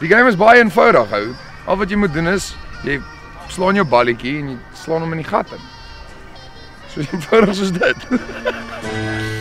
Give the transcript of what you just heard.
Die game is baie eenvoudig ou. Al wat jy moet doen is, jy slaan jou balletjie en jy slaan hom in die gat in. So eenvoudig soos dit.